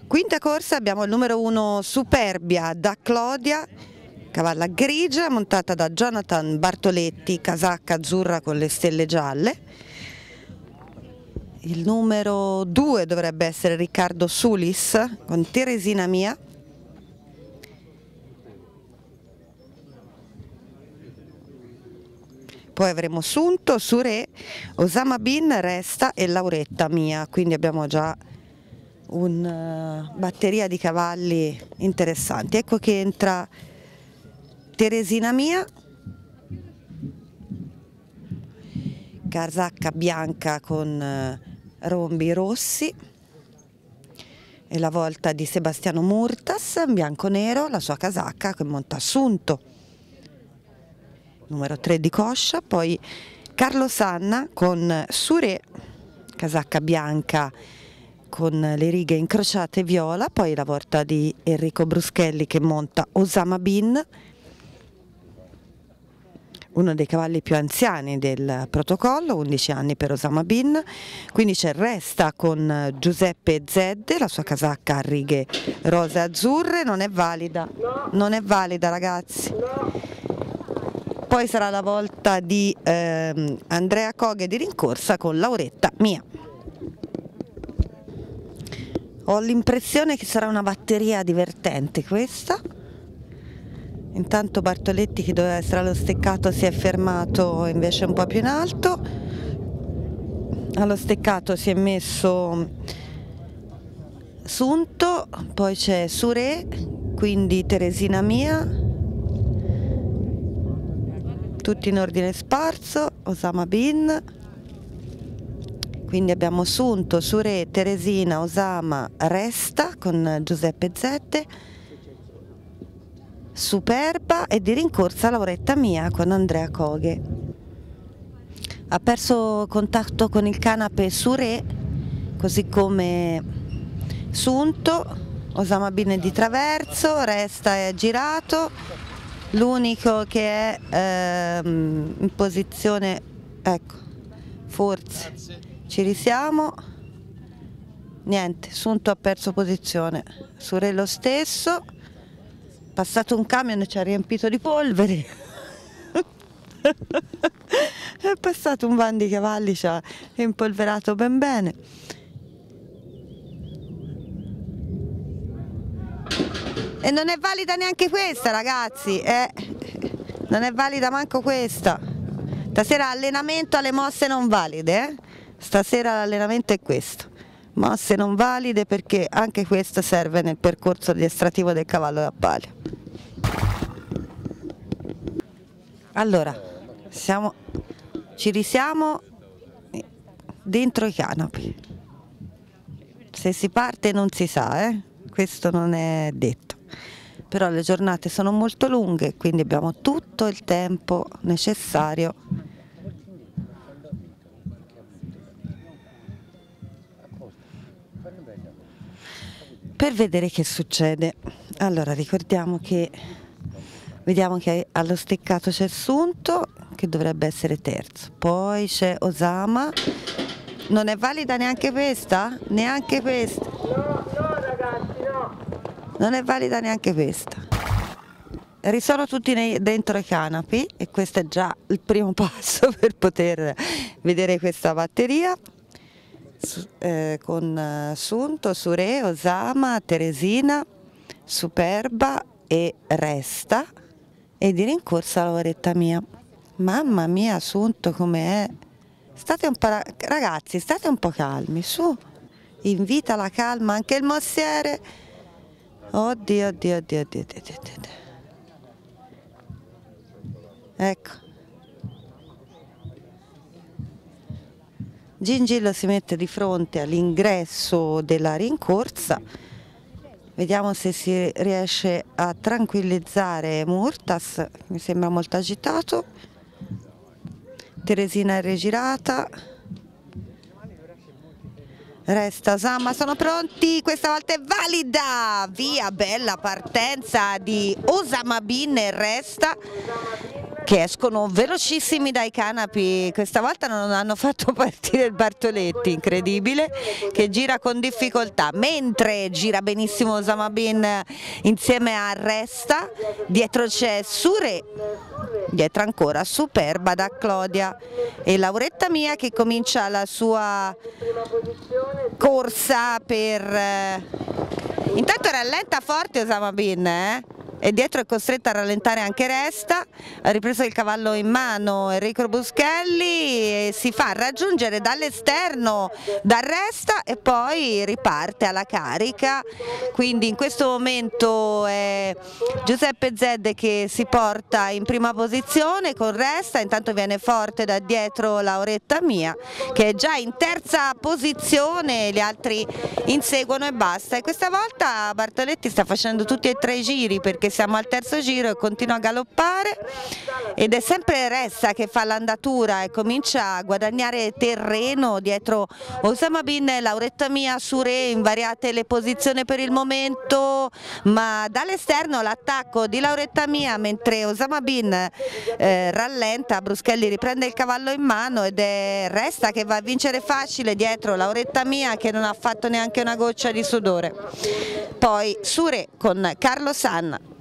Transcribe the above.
Quinta corsa abbiamo il numero 1 Superbia da Clodia, cavalla grigia montata da Jonathan Bartoletti, casacca azzurra con le stelle gialle. Il numero 2 dovrebbe essere Riccardo Sulis con Teresina Mia. Poi avremo Sunto, Suré, Osama Bin, Resta e Lauretta Mia, quindi abbiamo già una batteria di cavalli interessanti. Ecco che entra Teresina Mia, casacca bianca con rombi rossi, e la volta di Sebastiano Murtas, bianco-nero, la sua casacca che monta Sunto, numero 3 di coscia. Poi Carlo Sanna con Suré, casacca bianca con le righe incrociate viola. Poi la volta di Enrico Bruschelli che monta Osama Bin, uno dei cavalli più anziani del protocollo, 11 anni per Osama Bin. Quindi c'è Resta con Giuseppe Zedde, la sua casacca a righe rosa e azzurre, non è valida, non è valida ragazzi. Poi sarà la volta di Andrea Coghe di rincorsa con Lauretta Mia. Ho l'impressione che sarà una batteria divertente questa. Intanto Bartoletti, che doveva essere allo steccato, si è fermato invece un po' più in alto. Allo steccato si è messo Sunto, poi c'è Suré, quindi Teresina Mia, tutti in ordine sparso, Osama Bin. Quindi abbiamo Sunto, Suré, Teresina, Osama, Resta con Giuseppe Zette, Superba e di rincorsa Lauretta Mia con Andrea Coghe. Ha perso contatto con il canape Suré, così come Sunto. Osama Bin è di traverso, Resta è girato, l'unico che è in posizione, ecco, forse ci risiamo, niente, Sunto ha perso posizione, Suré lo stesso. Passato un camion e ci ha riempito di polvere. È passato un van di cavalli, ci ha impolverato ben bene. E non è valida neanche questa ragazzi, non è valida manco questa. Stasera allenamento alle mosse non valide, Stasera l'allenamento è questo. Mosse non valide, perché anche questa serve nel percorso addestrativo del cavallo da palio. Allora, ci risiamo dentro i canapi. Se si parte non si sa, questo non è detto. Però le giornate sono molto lunghe, quindi abbiamo tutto il tempo necessario per vedere che succede. Allora vediamo che allo steccato c'è Sunto, che dovrebbe essere terzo, poi c'è Osama. Non è valida neanche questa? Neanche questa? No ragazzi, no! Non è valida neanche questa. Sono tutti dentro i canapi e questo è già il primo passo per poter vedere questa batteria. Con Sunto, Suré, Osama, Teresina, Superba e Resta, e di rincorsa Lauretta Mia. Mamma mia, Sunto com'è? Ragazzi, state un po' calmi, su, invita la calma anche il mossiere. Oddio, oddio, oddio, oddio, oddio, oddio. Ecco, Gingillo si mette di fronte all'ingresso della rincorsa. Vediamo se si riesce a tranquillizzare Murtas, mi sembra molto agitato. Teresina è rigirata. Resta Osama, sono pronti, questa volta è valida, via, bella partenza di Osama Bin e Resta. che escono velocissimi dai canapi. Questa volta non hanno fatto partire il Bartoletti, incredibile, che gira con difficoltà, mentre gira benissimo Osama Bin insieme a Resta. Dietro c'è Sure, dietro ancora superba da Clodia e Lauretta Mia che comincia la sua corsa per... Intanto rallenta forte Osama Bin, e dietro è costretto a rallentare anche Resta. Ha ripreso il cavallo in mano Enrico Bruschelli e si fa raggiungere dall'esterno da Resta e poi riparte alla carica, quindi in questo momento è Giuseppe Zedde che si porta in prima posizione con Resta. Intanto viene forte da dietro Lauretta Mia che è già in terza posizione, gli altri inseguono e basta, e questa volta Bartoletti sta facendo tutti e tre i giri perché siamo al terzo giro e continua a galoppare, ed è sempre Resta che fa l'andatura e comincia a guadagnare terreno dietro Osama Bin e Lauretta Mia. Sure invariate le posizioni per il momento, ma dall'esterno l'attacco di Lauretta Mia mentre Osama Bin rallenta. Bruschelli riprende il cavallo in mano ed è Resta che va a vincere facile dietro Lauretta Mia che non ha fatto neanche una goccia di sudore. Poi Sure con Carlo Sanna.